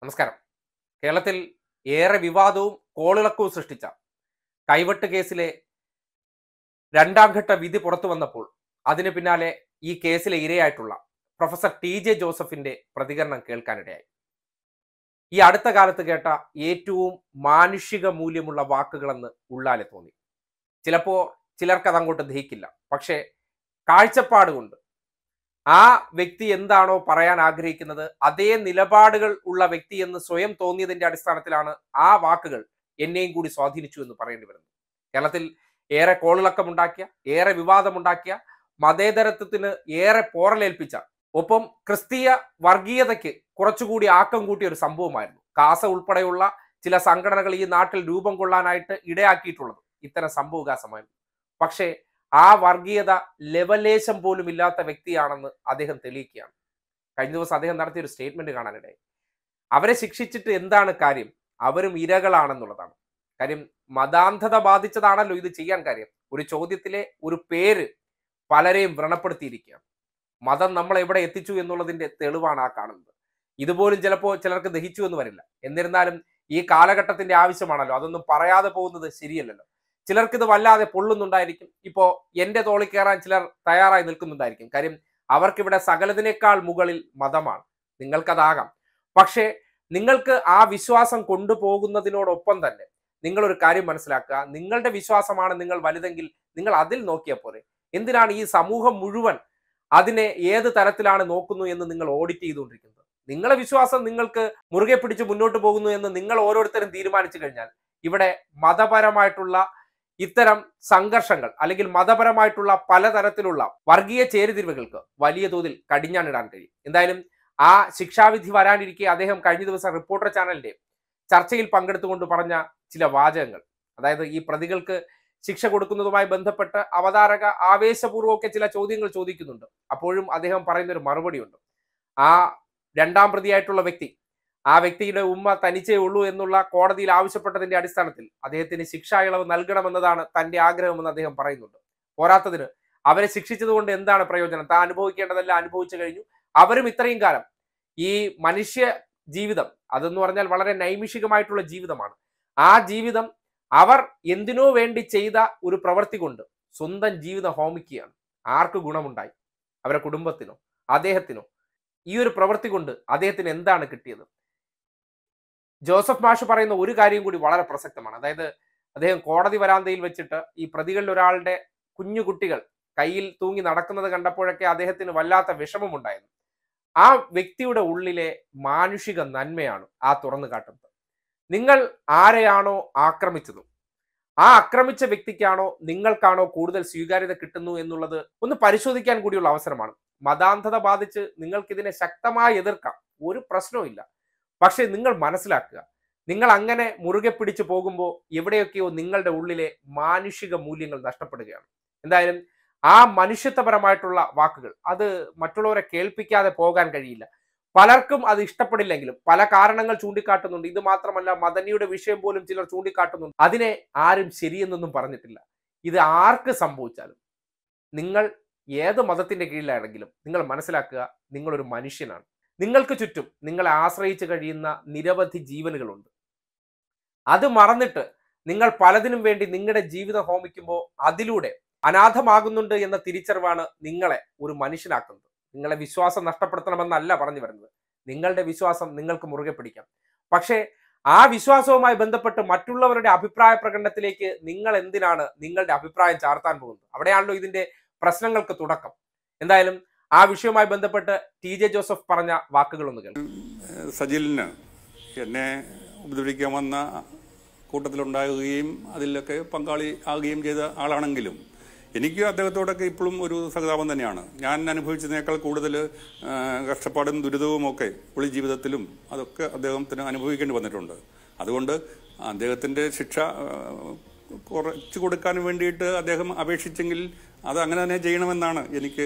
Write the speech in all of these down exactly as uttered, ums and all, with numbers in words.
നമസ്കാരം. കേരളത്തിൽ ഏറെ വിവാദവും കോളിളക്കവും സൃഷ്ടിച്ച കൈവെട്ട് കേസിലെ രണ്ടാം ഘട്ട വിധി പുറത്തു വന്നപ്പോൾ അതിന് പിന്നാലെ ഈ കേസിലെ ഇരയായിട്ടുള്ള പ്രൊഫസർ ടി ജെ ജോസഫിന്റെ പ്രതികരണം കേൾക്കാനിടയായി. ഈ അടുത്ത കാലത്ത് കേട്ട ഏറ്റവും മാനുഷിക മൂല്യമുള്ള വാക്കുകളെന്ന് ഉള്ളാലെ തോന്നി. ചിലപ്പോ ചിലർക്കത് അങ്ങോട്ട് ദഹിക്കില്ല. പക്ഷേ കാഴ്ചപ്പാട് കൊണ്ട് ആ വ്യക്തി എന്താണോ പറയാൻ ആഗ്രഹിക്കുന്നത് അതേ നിലപാടുകൾ ഉള്ള വ്യക്തി എന്ന് സ്വയം തോന്നിയതിന്റെ അടിസ്ഥാനത്തിലാണ് ആ വാക്കുകൾ എന്നെയും കൂടി സ്വാധീനിച്ചു എന്ന് പറയേണ്ടി വരുന്നത്. കേരളത്തിൽ ഏറെ കോളിളക്കമുണ്ടാക്കിയ, ഏറെ വിവാദമുണ്ടാക്കിയ, മതേതരത്വത്തിന് ഏറെ പോറലേൽപ്പിച്ച, ഒപ്പം ക്രിസ്തീയ വർഗീയതയ്ക്ക് കുറച്ചുകൂടി ആക്കം കൂട്ടിയ ഒരു സംഭവമായിരുന്നു കാസ ഉൾപ്പെടെയുള്ള ചില സംഘടനകൾ ഈ നാട്ടിൽ രൂപം കൊള്ളാനായിട്ട് ഇടയാക്കിയിട്ടുള്ളത് ഇത്തരം സംഭവവികാസമായിരുന്നു. പക്ഷേ ആ വർഗീയത ലെവലേശം പോലും ഇല്ലാത്ത വ്യക്തിയാണെന്ന് അദ്ദേഹം തെളിയിക്കുകയാണ്. കഴിഞ്ഞ ദിവസം അദ്ദേഹം നടത്തിയ ഒരു സ്റ്റേറ്റ്മെന്റ് കാണാനിടയായി. അവരെ ശിക്ഷിച്ചിട്ട് എന്താണ് കാര്യം? അവരും ഇരകളാണെന്നുള്ളതാണ് കാര്യം. മതാന്ധത ബാധിച്ചതാണല്ലോ ഇത് ചെയ്യാൻ കാര്യം. ഒരു ചോദ്യത്തിലെ ഒരു പേര് പലരെയും വ്രണപ്പെടുത്തിയിരിക്കുകയാണ്. മതം നമ്മളെ എവിടെ എത്തിച്ചു എന്നുള്ളതിന്റെ തെളിവാണ് ആ കാണുന്നത്. ഇതുപോലും ചിലപ്പോൾ ചിലർക്ക് ദഹിച്ചു എന്ന് വരില്ല. എന്നിരുന്നാലും ഈ കാലഘട്ടത്തിന്റെ ആവശ്യമാണല്ലോ, അതൊന്നും പറയാതെ പോകുന്നത് ശരിയല്ലല്ലോ. ചിലർക്ക് ഇത് വല്ലാതെ പൊള്ളുന്നുണ്ടായിരിക്കും. ഇപ്പോ എന്റെ തോളിൽ കയറാൻ ചിലർ തയ്യാറായി നിൽക്കുന്നുണ്ടായിരിക്കും. കാര്യം അവർക്കിവിടെ സകലതിനേക്കാൾ മുകളിൽ മതമാണ്. നിങ്ങൾക്കതാകാം. പക്ഷേ നിങ്ങൾക്ക് ആ വിശ്വാസം കൊണ്ടുപോകുന്നതിനോടൊപ്പം തന്നെ നിങ്ങളൊരു കാര്യം മനസ്സിലാക്കുക. നിങ്ങളുടെ വിശ്വാസമാണ് നിങ്ങൾ വലുതെങ്കിൽ നിങ്ങൾ അതിൽ നോക്കിയാൽ പോരെ. എന്തിനാണ് ഈ സമൂഹം മുഴുവൻ അതിനെ ഏത് തരത്തിലാണ് നോക്കുന്നു എന്ന് നിങ്ങൾ ഓഡിറ്റ് ചെയ്തുകൊണ്ടിരിക്കുന്നത്? നിങ്ങളെ വിശ്വാസം നിങ്ങൾക്ക് മുറുകെ പിടിച്ച് മുന്നോട്ട് പോകുന്നു എന്ന് നിങ്ങൾ ഓരോരുത്തരും തീരുമാനിച്ചു കഴിഞ്ഞാൽ ഇവിടെ മതപരമായിട്ടുള്ള ഇത്തരം സംഘർഷങ്ങൾ അല്ലെങ്കിൽ മതപരമായിട്ടുള്ള പലതരത്തിലുള്ള വർഗീയ ചേരിതിരിവുകൾക്ക് വലിയ തോതിൽ കടിഞ്ഞാണിടാൻ കഴിയും. എന്തായാലും ആ ശിക്ഷാവിധി വരാനിരിക്കെ അദ്ദേഹം കഴിഞ്ഞ ദിവസം റിപ്പോർട്ടർ ചാനലിന്റെ ചർച്ചയിൽ പങ്കെടുത്തുകൊണ്ട് പറഞ്ഞ ചില വാചകങ്ങൾ, അതായത് ഈ പ്രതികൾക്ക് ശിക്ഷ കൊടുക്കുന്നതുമായി ബന്ധപ്പെട്ട് അവതാരക ആവേശപൂർവ്വമൊക്കെ ചില ചോദ്യങ്ങൾ ചോദിക്കുന്നുണ്ട്. അപ്പോഴും അദ്ദേഹം പറയുന്ന ഒരു മറുപടിയുണ്ട്. ആ രണ്ടാം പ്രതിയായിട്ടുള്ള വ്യക്തി, ആ വ്യക്തിയുടെ ഉമ്മ തനിച്ചേ ഉള്ളൂ എന്നുള്ള കോടതിയിൽ ആവശ്യപ്പെട്ടതിന്റെ അടിസ്ഥാനത്തിൽ അദ്ദേഹത്തിന് ശിക്ഷാ ഇളവ് നൽകണമെന്നതാണ് തന്റെ ആഗ്രഹമെന്ന് അദ്ദേഹം പറയുന്നുണ്ട്. പോരാത്തതിന് അവരെ ശിക്ഷിച്ചത് കൊണ്ട് എന്താണ് പ്രയോജനം? താൻ അനുഭവിക്കേണ്ടതെല്ലാം അനുഭവിച്ചു കഴിഞ്ഞു. അവരും ഇത്രയും കാലം ഈ മനുഷ്യ ജീവിതം അതെന്ന് പറഞ്ഞാൽ വളരെ നൈമിഷികമായിട്ടുള്ള ജീവിതമാണ്. ആ ജീവിതം അവർ എന്തിനോ വേണ്ടി ചെയ്ത ഒരു പ്രവൃത്തി കൊണ്ട് സ്വന്തം ജീവിതം ഹോമിക്കുകയാണ്. ആർക്ക് ഗുണമുണ്ടായി? അവരുടെ കുടുംബത്തിനോ അദ്ദേഹത്തിനോ? ഈ ഒരു പ്രവൃത്തി കൊണ്ട് അദ്ദേഹത്തിന് എന്താണ് കിട്ടിയത്? ജോസഫ് മാഷ് പറയുന്ന ഒരു കാര്യം കൂടി വളരെ പ്രസക്തമാണ്. അതായത് അദ്ദേഹം കോടതി വരാന്തയിൽ വെച്ചിട്ട് ഈ പ്രതികളിൽ ഒരാളുടെ കുഞ്ഞു കുട്ടികൾ കയ്യിൽ തൂങ്ങി നടക്കുന്നത് കണ്ടപ്പോഴൊക്കെ അദ്ദേഹത്തിന് വല്ലാത്ത വിഷമമുണ്ടായിരുന്നു. ആ വ്യക്തിയുടെ ഉള്ളിലെ മാനുഷിക നന്മയാണ് ആ തുറന്നു കാട്ടുന്നത്. നിങ്ങൾ ആരെയാണോ ആക്രമിച്ചതും ആ ആക്രമിച്ച വ്യക്തിക്കാണോ നിങ്ങൾക്കാണോ കൂടുതൽ സ്വീകാര്യത കിട്ടുന്നു എന്നുള്ളത് ഒന്ന് പരിശോധിക്കാൻ കൂടിയുള്ള അവസരമാണ്. മതാന്ധത ബാധിച്ച് നിങ്ങൾക്കിതിനെ ശക്തമായി എതിർക്കാം, ഒരു പ്രശ്നവും ഇല്ല. പക്ഷെ നിങ്ങൾ മനസ്സിലാക്കുക, നിങ്ങൾ അങ്ങനെ മുറുകെ പിടിച്ചു പോകുമ്പോൾ എവിടെയൊക്കെയോ നിങ്ങളുടെ ഉള്ളിലെ മാനുഷിക മൂല്യങ്ങൾ നഷ്ടപ്പെടുകയാണ്. എന്തായാലും ആ മനുഷ്യത്വപരമായിട്ടുള്ള വാക്കുകൾ അത് മറ്റുള്ളവരെ കേൾപ്പിക്കാതെ പോകാൻ കഴിയില്ല. പലർക്കും അത് ഇഷ്ടപ്പെടില്ലെങ്കിലും പല കാരണങ്ങൾ ചൂണ്ടിക്കാട്ടുന്നുണ്ട്. ഇത് മാത്രമല്ല, മദനിയുടെ വിഷയം പോലും ചിലർ ചൂണ്ടിക്കാട്ടുന്നുണ്ട്. അതിനെ ആരും ശരിയെന്നൊന്നും പറഞ്ഞിട്ടില്ല. ഇത് ആർക്ക് സംഭവിച്ചാലും നിങ്ങൾ ഏത് മതത്തിന്റെ കീഴിലാണെങ്കിലും നിങ്ങൾ മനസ്സിലാക്കുക, നിങ്ങളൊരു മനുഷ്യനാണ്. നിങ്ങൾക്ക് ചുറ്റും നിങ്ങളെ ആശ്രയിച്ച് കഴിയുന്ന നിരവധി ജീവനുകളുണ്ട്. അത് മറന്നിട്ട് നിങ്ങൾ പലതിനും വേണ്ടി നിങ്ങളുടെ ജീവിതം ഹോമിക്കുമ്പോൾ അതിലൂടെ അനാഥമാകുന്നുണ്ട് എന്ന തിരിച്ചറിവാണ് നിങ്ങളെ ഒരു മനുഷ്യനാക്കുന്നത്. നിങ്ങളെ വിശ്വാസം നഷ്ടപ്പെടുത്തണമെന്നല്ല പറഞ്ഞു വരുന്നത്. നിങ്ങളുടെ വിശ്വാസം നിങ്ങൾക്ക് മുറുകെ പിടിക്കാം. പക്ഷേ ആ വിശ്വാസവുമായി ബന്ധപ്പെട്ട് മറ്റുള്ളവരുടെ അഭിപ്രായ പ്രകടനത്തിലേക്ക് നിങ്ങൾ എന്തിനാണ് നിങ്ങളുടെ അഭിപ്രായം ചാർത്താൻ പോകുന്നത്? അവിടെയാണല്ലോ ഇതിന്റെ പ്രശ്നങ്ങൾക്ക് തുടക്കം. എന്തായാലും ആ വിഷയവുമായി ബന്ധപ്പെട്ട് ടി ജെ ജോസഫ് പറഞ്ഞ വാക്കുകളൊന്ന് കേൾക്കാം. സജിലിന് എന്നെ ഉപദ്രവിക്കാൻ വന്ന കൂട്ടത്തിലുണ്ടാകുകയും അതിലൊക്കെ പങ്കാളി ആകുകയും ചെയ്ത ആളാണെങ്കിലും എനിക്ക് അദ്ദേഹത്തോടൊക്കെ ഇപ്പോഴും ഒരു സഹതാപം തന്നെയാണ്. ഞാൻ അനുഭവിച്ചതിനേക്കാൾ കൂടുതൽ കഷ്ടപ്പാടും ദുരിതവും ഒക്കെ പുള്ളി ജീവിതത്തിലും അതൊക്കെ അദ്ദേഹത്തിന് അനുഭവിക്കേണ്ടി വന്നിട്ടുണ്ട്. അതുകൊണ്ട് അദ്ദേഹത്തിൻ്റെ ശിക്ഷ കുറച്ചു കൊടുക്കാൻ വേണ്ടിയിട്ട് അദ്ദേഹം അപേക്ഷിച്ചെങ്കിൽ അത് അങ്ങനെ തന്നെ ചെയ്യണമെന്നാണ് എനിക്ക്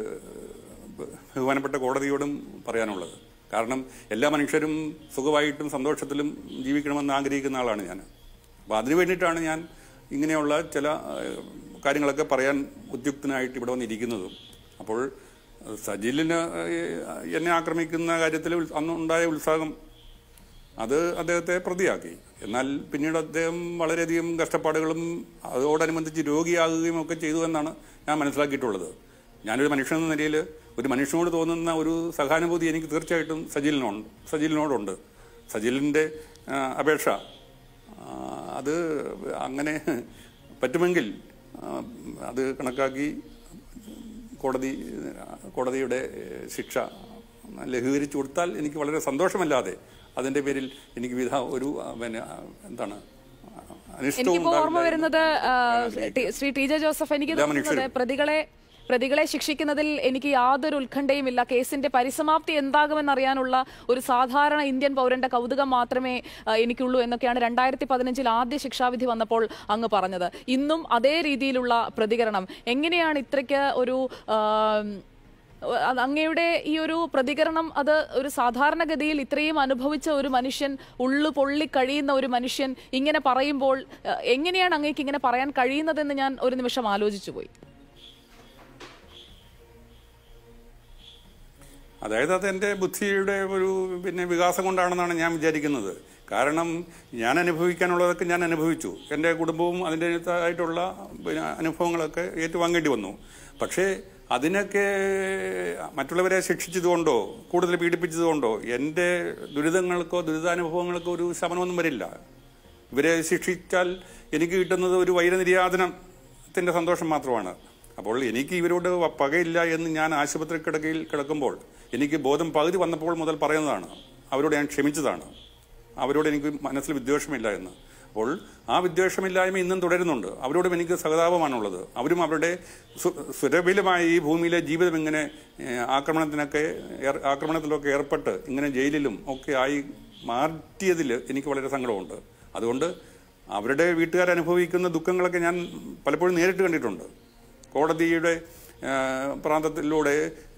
ബഹുമാനപ്പെട്ട കോടതിയോടും പറയാനുള്ളത്. കാരണം എല്ലാ മനുഷ്യരും സുഖമായിട്ടും സന്തോഷത്തിലും ജീവിക്കണമെന്ന് ആഗ്രഹിക്കുന്ന ആളാണ് ഞാൻ. അപ്പോൾ അതിനു വേണ്ടിയിട്ടാണ് ഞാൻ ഇങ്ങനെയുള്ള ചില കാര്യങ്ങളൊക്കെ പറയാൻ ഉദ്യുക്തനായിട്ട് ഇവിടെ വന്നിരിക്കുന്നതും. അപ്പോൾ സജിലിന് എന്നെ ആക്രമിക്കുന്ന കാര്യത്തിൽ അന്നുണ്ടായ ഉത്സാഹം അത് അദ്ദേഹത്തെ പ്രതിയാക്കി. എന്നാൽ പിന്നീട് അദ്ദേഹം വളരെയധികം കഷ്ടപ്പാടുകളും അതോടനുബന്ധിച്ച് രോഗിയാകുകയും ഒക്കെ ചെയ്തു എന്നാണ് ഞാൻ മനസ്സിലാക്കിയിട്ടുള്ളത്. ഞാനൊരു മനുഷ്യൻ എന്ന നിലയിൽ ഒരു മനുഷ്യനോട് തോന്നുന്ന ഒരു സഹാനുഭൂതി എനിക്ക് തീർച്ചയായിട്ടും സജിലിനോട് സജിലിനോടുണ്ട്. സജിലിൻ്റെ അപേക്ഷ അത് അങ്ങനെ പറ്റുമെങ്കിൽ അത് കണക്കാക്കി കോടതി കോടതിയുടെ ശിക്ഷ ലഘൂകരിച്ചു കൊടുത്താൽ എനിക്ക് വളരെ സന്തോഷമല്ലാതെ അതിന്റെ പേരിൽ എനിക്ക് വിധ ഒരു പിന്നെ എന്താണ് എനിക്കിപ്പോ ഓർമ്മ വരുന്നത് ശ്രീ ടി ജെ ജോസഫ്, എനിക്ക് തോന്നുന്നത് പ്രതികളെ പ്രതികളെ ശിക്ഷിക്കുന്നതിൽ എനിക്ക് യാതൊരു ഉത്കണ്ഠയും ഇല്ല. കേസിന്റെ പരിസമാപ്തി എന്താകുമെന്നറിയാനുള്ള ഒരു സാധാരണ ഇന്ത്യൻ പൗരന്റെ കൗതുകം മാത്രമേ എനിക്കുള്ളൂ എന്നൊക്കെയാണ് രണ്ടായിരത്തി പതിനഞ്ചിൽ ആദ്യ ശിക്ഷാവിധി വന്നപ്പോൾ അങ്ങ് പറഞ്ഞത്. ഇന്നും അതേ രീതിയിലുള്ള പ്രതികരണം. എങ്ങനെയാണ് ഇത്രയ്ക്ക് ഒരു അങ്ങയുടെ ഈ ഒരു പ്രതികരണം? അത് ഒരു സാധാരണഗതിയിൽ ഇത്രയും അനുഭവിച്ച ഒരു മനുഷ്യൻ, ഉള്ളു പൊള്ളി കഴിയുന്ന ഒരു മനുഷ്യൻ ഇങ്ങനെ പറയുമ്പോൾ എങ്ങനെയാണ് അങ്ങേക്ക് ഇങ്ങനെ പറയാൻ കഴിയുന്നതെന്ന് ഞാൻ ഒരു നിമിഷം ആലോചിച്ചു പോയി. അതായത് അത് എൻ്റെ ബുദ്ധിയുടെ ഒരു പിന്നെ വികാസം കൊണ്ടാണെന്നാണ് ഞാൻ വിചാരിക്കുന്നത്. കാരണം ഞാൻ അനുഭവിക്കാനുള്ളതൊക്കെ ഞാൻ അനുഭവിച്ചു. എൻ്റെ കുടുംബവും അതിൻ്റെതായിട്ടുള്ള പിന്നെ അനുഭവങ്ങളൊക്കെ ഏറ്റുവാങ്ങേണ്ടി വന്നു. പക്ഷേ അതിനൊക്കെ മറ്റുള്ളവരെ ശിക്ഷിച്ചതുകൊണ്ടോ കൂടുതൽ പീഡിപ്പിച്ചതുകൊണ്ടോ എൻ്റെ ദുരിതങ്ങൾക്കോ ദുരിതാനുഭവങ്ങൾക്കോ ഒരു ശമനമൊന്നും വരില്ല. ഇവരെ ശിക്ഷിച്ചാൽ എനിക്ക് കിട്ടുന്നത് ഒരു വൈരനിര്യാതനത്തിൻ്റെ സന്തോഷം മാത്രമാണ്. അപ്പോൾ എനിക്ക് ഇവരോട് പകയില്ല എന്ന് ഞാൻ ആശുപത്രി കിടക്കയിൽ കിടക്കുമ്പോൾ എനിക്ക് ബോധം പകുതി വന്നപ്പോൾ മുതൽ പറയുന്നതാണ്, അവരോട് ഞാൻ ക്ഷമിച്ചതാണ്, അവരോട് എനിക്ക് മനസ്സിൽ വിദ്വേഷമില്ല എന്ന്. അപ്പോൾ ആ വിദ്വേഷമില്ലായ്മ ഇന്നും തുടരുന്നുണ്ട്. അവരോടും എനിക്ക് സഹതാപമാണുള്ളത്. അവരും അവരുടെ സുരഭിലമായ ഈ ഭൂമിയിലെ ജീവിതം ഇങ്ങനെ ആക്രമണത്തിനൊക്കെ ആക്രമണത്തിലൊക്കെ ഏർപ്പെട്ട് ഇങ്ങനെ ജയിലിലും ഒക്കെ ആയി മാറ്റിയതിൽ എനിക്ക് വളരെ സങ്കടമുണ്ട്. അതുകൊണ്ട് അവരുടെ വീട്ടുകാരനുഭവിക്കുന്ന ദുഃഖങ്ങളൊക്കെ ഞാൻ പലപ്പോഴും നേരിട്ട് കണ്ടിട്ടുണ്ട്. കോടതിയുടെ പ്രാന്തത്തിലൂടെ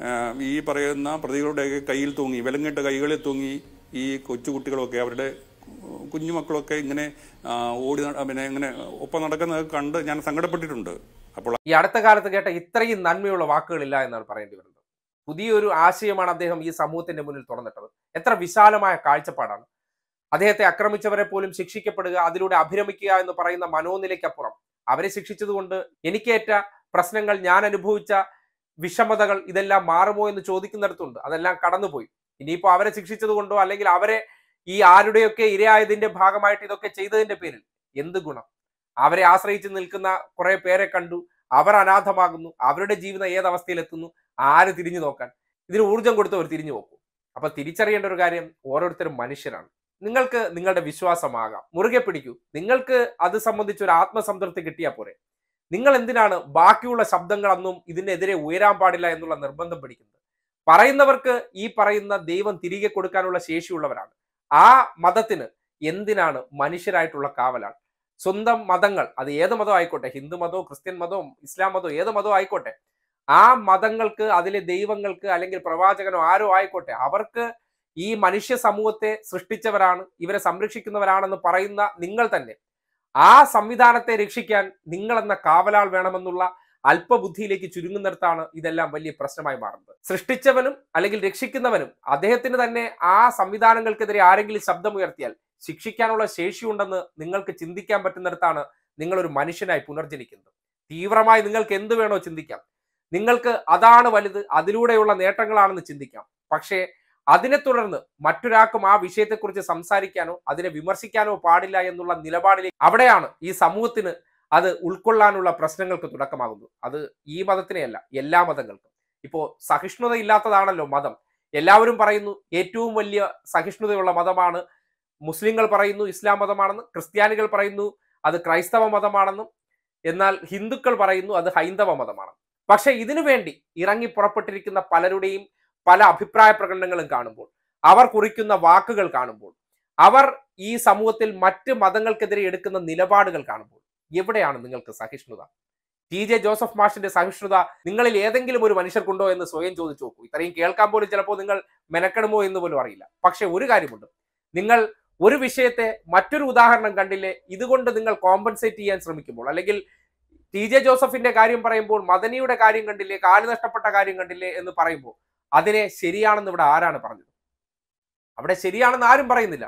ഈ പറയുന്ന പ്രതികളുടെ കയ്യിൽ തൂങ്ങി, വിലങ്ങിട്ട കൈകളിൽ തൂങ്ങി ഈ കൊച്ചുകുട്ടികളൊക്കെ അവരുടെ കുഞ്ഞുമക്കളൊക്കെ ഇങ്ങനെ ഓടി പിന്നെ ഇങ്ങനെ ഒപ്പം നടക്കുന്നത് കണ്ട് ഞാൻ സങ്കടപ്പെട്ടിട്ടുണ്ട്. അപ്പോൾ ഈ അടുത്ത കാലത്ത് കേട്ട ഇത്രയും നന്മയുള്ള വാക്കുകളില്ല എന്നാണ് പറയേണ്ടി വരുന്നത്. പുതിയൊരു ആശയമാണ് അദ്ദേഹം ഈ സമൂഹത്തിന്റെ മുന്നിൽ തുറന്നിട്ടത്. എത്ര വിശാലമായ കാഴ്ചപ്പാടാണ്. അദ്ദേഹത്തെ ആക്രമിച്ചവരെ പോലും ശിക്ഷിക്കപ്പെടുക, അതിലൂടെ അഭിരമിക്കുക എന്ന് പറയുന്ന മനോനിലയ്ക്കപ്പുറം അവരെ ശിക്ഷിച്ചതുകൊണ്ട് എനിക്കേറ്റ പ്രശ്നങ്ങൾ, ഞാൻ അനുഭവിച്ച വിഷമതകൾ ഇതെല്ലാം മാറുമോ എന്ന് ചോദിക്കുന്നിടത്തുണ്ട്. അതെല്ലാം കടന്നുപോയി. ഇനിയിപ്പോ അവരെ ശിക്ഷിച്ചത് കൊണ്ടോ അല്ലെങ്കിൽ അവരെ ഈ ആരുടെയൊക്കെ ഇരയായതിന്റെ ഭാഗമായിട്ട് ഇതൊക്കെ ചെയ്തതിന്റെ പേരിൽ എന്ത് ഗുണം? അവരെ ആശ്രയിച്ച് നിൽക്കുന്ന കുറെ പേരെ കണ്ടു, അവർ അനാഥമാകുന്നു, അവരുടെ ജീവിതം ഏതവസ്ഥയിലെത്തുന്നു, ആര് തിരിഞ്ഞു നോക്കാൻ? ഇതിന് ഊർജം കൊടുത്തവർ തിരിഞ്ഞു നോക്കൂ. അപ്പൊ തിരിച്ചറിയേണ്ട ഒരു കാര്യം, ഓരോരുത്തരും മനുഷ്യരാണ്. നിങ്ങൾക്ക് നിങ്ങളുടെ വിശ്വാസമാകാം, മുറുകെ പിടിക്കൂ. നിങ്ങൾക്ക് അത് സംബന്ധിച്ച് ഒരു ആത്മസംതൃപ്തി കിട്ടിയാൽ പോരെ. നിങ്ങൾ എന്തിനാണ് ബാക്കിയുള്ള ശബ്ദങ്ങളൊന്നും ഇതിനെതിരെ ഉയരാൻ പാടില്ല എന്നുള്ള നിർബന്ധം പിടിക്കുന്നത്? പറയുന്നവർക്ക് ഈ പറയുന്ന ദൈവം തിരികെ കൊടുക്കാനുള്ള ശേഷിയുള്ളവരാണ്. ആ മതത്തിന് എന്തിനാണ് മനുഷ്യരായിട്ടുള്ള കാവലാൾ? സ്വന്തം മതങ്ങൾ, അത് ഏത് മതം ആയിക്കോട്ടെ, ഹിന്ദു മതവും ക്രിസ്ത്യൻ മതവും ഇസ്ലാം മതവും ഏത് മതവും ആയിക്കോട്ടെ, ആ മതങ്ങൾക്ക്, അതിലെ ദൈവങ്ങൾക്ക് അല്ലെങ്കിൽ പ്രവാചകനോ ആരോ ആയിക്കോട്ടെ, അവർക്ക് ഈ മനുഷ്യ സമൂഹത്തെ സൃഷ്ടിച്ചവരാണ്, ഇവരെ സംരക്ഷിക്കുന്നവരാണെന്ന് പറയുന്ന നിങ്ങൾ തന്നെ ആ സംവിധാനത്തെ രക്ഷിക്കാൻ നിങ്ങൾ എന്ന കാവലാൾ വേണമെന്നുള്ള അല്പബുദ്ധിയിലേക്ക് ചുരുങ്ങുന്നിടത്താണ് ഇതെല്ലാം വലിയ പ്രശ്നമായി മാറുന്നത്. സൃഷ്ടിച്ചവനും അല്ലെങ്കിൽ രക്ഷിക്കുന്നവനും അദ്ദേഹത്തിന് തന്നെ ആ സംവിധാനങ്ങൾക്കെതിരെ ആരെങ്കിലും ശബ്ദമുയർത്തിയാൽ ശിക്ഷിക്കാനുള്ള ശേഷിയുണ്ടെന്ന് നിങ്ങൾക്ക് ചിന്തിക്കാൻ പറ്റുന്നിടത്താണ് നിങ്ങളൊരു മനുഷ്യനായി പുനർജനിക്കുന്നത്. തീവ്രമായി നിങ്ങൾക്ക് എന്ത് വേണോ ചിന്തിക്കാം, നിങ്ങൾക്ക് അതാണ് വലുത്, അതിലൂടെയുള്ള നേട്ടങ്ങളാണെന്ന് ചിന്തിക്കാം. പക്ഷേ അതിനെ തുടർന്ന് മറ്റൊരാൾക്കും ആ വിഷയത്തെക്കുറിച്ച് സംസാരിക്കാനോ അതിനെ വിമർശിക്കാനോ പാടില്ല എന്നുള്ള നിലപാടിലേക്ക്, അവിടെയാണ് ഈ സമൂഹത്തിന് അത് ഉൾക്കൊള്ളാനുള്ള പ്രശ്നങ്ങൾക്ക് തുടക്കമാകുന്നത്. അത് ഈ മതത്തിനെയല്ല, എല്ലാ മതങ്ങൾക്കും. ഇപ്പോ സഹിഷ്ണുത ഇല്ലാത്തതാണല്ലോ മതം. എല്ലാവരും പറയുന്നു ഏറ്റവും വലിയ സഹിഷ്ണുതയുള്ള മതമാണ് മുസ്ലിങ്ങൾ പറയുന്നു ഇസ്ലാം മതമാണെന്ന്, ക്രിസ്ത്യാനികൾ പറയുന്നു അത് ക്രൈസ്തവ മതമാണെന്നും, എന്നാൽ ഹിന്ദുക്കൾ പറയുന്നു അത് ഹൈന്ദവ മതമാണെന്ന്. പക്ഷെ ഇതിനു വേണ്ടി ഇറങ്ങി പുറപ്പെട്ടിരിക്കുന്ന പലരുടെയും പല അഭിപ്രായ പ്രകടനങ്ങളും കാണുമ്പോൾ, അവർ കുറിക്കുന്ന വാക്കുകൾ കാണുമ്പോൾ, അവർ ഈ സമൂഹത്തിൽ മറ്റ് മതങ്ങൾക്കെതിരെ എടുക്കുന്ന നിലപാടുകൾ കാണുമ്പോൾ എവിടെയാണ് നിങ്ങൾക്ക് സഹിഷ്ണുത? ടി ജെ ജോസഫ് മാഷിന്റെ സഹിഷ്ണുത നിങ്ങളിൽ ഏതെങ്കിലും ഒരു മനുഷ്യർക്കുണ്ടോ എന്ന് സ്വയം ചോദിച്ചു നോക്കൂ. ഇത്രയും കേൾക്കാൻ പോലും ചിലപ്പോൾ നിങ്ങൾ മെനക്കെടുമോ എന്ന് പോലും അറിയില്ല. പക്ഷെ ഒരു കാര്യമുണ്ട്, നിങ്ങൾ ഒരു വിഷയത്തെ മറ്റൊരു ഉദാഹരണം കണ്ടില്ലേ, ഇതുകൊണ്ട് നിങ്ങൾ കോമ്പൻസേറ്റ് ചെയ്യാൻ ശ്രമിക്കുമ്പോൾ, അല്ലെങ്കിൽ ടി ജെ ജോസഫിന്റെ കാര്യം പറയുമ്പോൾ മദനിയുടെ കാര്യം കണ്ടില്ലേ, കാല് നഷ്ടപ്പെട്ട കാര്യം കണ്ടില്ലേ എന്ന് പറയുമ്പോൾ അതിനെ ശരിയാണെന്ന് ഇവിടെ ആരാണ് പറഞ്ഞത്? അവിടെ ശരിയാണെന്ന് ആരും പറയുന്നില്ല.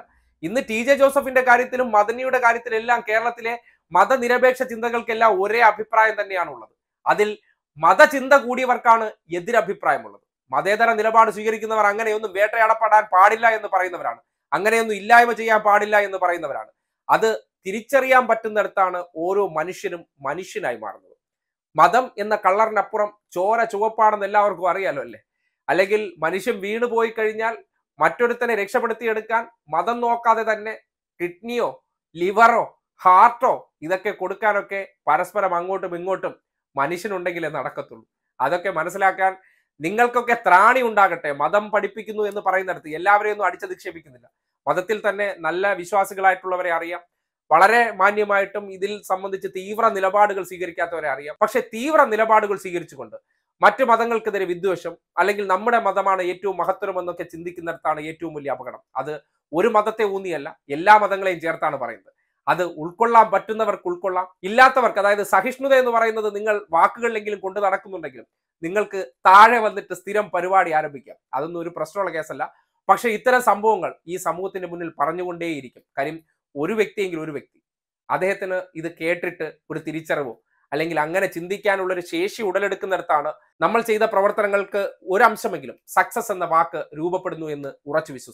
ഇന്ന് ടി ജെ ജോസഫിന്റെ കാര്യത്തിലും മദനിയുടെ കാര്യത്തിലും എല്ലാം കേരളത്തിലെ മതനിരപേക്ഷ ചിന്തകൾക്കെല്ലാം ഒരേ അഭിപ്രായം തന്നെയാണുള്ളത്. അതിൽ മതചിന്ത കൂടിയവർക്കാണ് എതിരഭിപ്രായമുള്ളത്. മതേതര നിലപാട് സ്വീകരിക്കുന്നവർ അങ്ങനെയൊന്നും വേട്ടയാടപ്പെടാൻ പാടില്ല എന്ന് പറയുന്നവരാണ്, അങ്ങനെയൊന്നും ഇല്ലായ്മ ചെയ്യാൻ പാടില്ല എന്ന് പറയുന്നവരാണ്. അത് തിരിച്ചറിയാൻ പറ്റുന്നിടത്താണ് ഓരോ മനുഷ്യനും മനുഷ്യനായി മാറുന്നത്. മതം എന്ന കളറിനപ്പുറം ചോര ചുവപ്പാണെന്ന് എല്ലാവർക്കും അറിയാലോ അല്ലേ? അല്ലെങ്കിൽ മനുഷ്യൻ വീണു പോയി കഴിഞ്ഞാൽ മറ്റൊരുത്തനെ രക്ഷപ്പെടുത്തിയെടുക്കാൻ മതം നോക്കാതെ തന്നെ കിഡ്നിയോ ലിവറോ ഹാർട്ടോ ഇതൊക്കെ കൊടുക്കാനൊക്കെ പരസ്പരം അങ്ങോട്ടും ഇങ്ങോട്ടും മനുഷ്യനുണ്ടെങ്കിലേ നടക്കത്തുള്ളൂ. അതൊക്കെ മനസ്സിലാക്കാൻ നിങ്ങൾക്കൊക്കെ ത്രാണി ഉണ്ടാകട്ടെ. മതം പഠിപ്പിക്കുന്നു എന്ന് പറയുന്നിടത്ത് എല്ലാവരെയും ഒന്നും അടിച്ചധിക്ഷേപിക്കുന്നില്ല. മതത്തിൽ തന്നെ നല്ല വിശ്വാസികളായിട്ടുള്ളവരെ അറിയാം, വളരെ മാന്യമായിട്ടും ഇതിൽ സംബന്ധിച്ച് തീവ്ര നിലപാടുകൾ സ്വീകരിക്കാത്തവരെ അറിയാം. പക്ഷെ തീവ്ര നിലപാടുകൾ സ്വീകരിച്ചുകൊണ്ട് മറ്റു മതങ്ങൾക്കെതിരെ വിദ്വേഷം അല്ലെങ്കിൽ നമ്മുടെ മതമാണ് ഏറ്റവും മഹത്തരമെന്നൊക്കെ ചിന്തിക്കുന്നിടത്താണ് ഏറ്റവും വലിയ അപകടം. അത് ഒരു മതത്തെ ഊന്നിയല്ല, എല്ലാ മതങ്ങളെയും ചേർത്താണ് പറയുന്നത്. അത് ഉൾക്കൊള്ളാൻ പറ്റുന്നവർക്ക് ഉൾക്കൊള്ളാം, ഇല്ലാത്തവർക്ക്, അതായത് സഹിഷ്ണുത എന്ന് പറയുന്നത് നിങ്ങൾ വാക്കുകളിലെങ്കിലും കൊണ്ട് നടക്കുന്നുണ്ടെങ്കിലും നിങ്ങൾക്ക് താഴെ വന്നിട്ട് സ്ഥിരം പരിപാടി ആരംഭിക്കാം. അതൊന്നും ഒരു പ്രശ്നമുള്ള കേസല്ല. പക്ഷെ ഇത്തരം സംഭവങ്ങൾ ഈ സമൂഹത്തിന്റെ മുന്നിൽ പറഞ്ഞുകൊണ്ടേയിരിക്കും. കാര്യം ഒരു വ്യക്തിയെങ്കിലും ഒരു വ്യക്തി അദ്ദേഹത്തിന് ഇത് കേട്ടിട്ട് ഒരു തിരിച്ചറിവോ അല്ലെങ്കിൽ അങ്ങനെ ചിന്തിക്കാനുള്ള ഒരു ശേഷി ഉടലെടുക്കുന്നിടത്താണ് നമ്മൾ ചെയ്ത പ്രവർത്തനങ്ങൾക്ക് ഒരംശമെങ്കിലും സക്സസ് എന്ന വാക്ക് രൂപപ്പെടുന്നു എന്ന് ഉറച്ചു വിശ്വസിക്കുന്നു.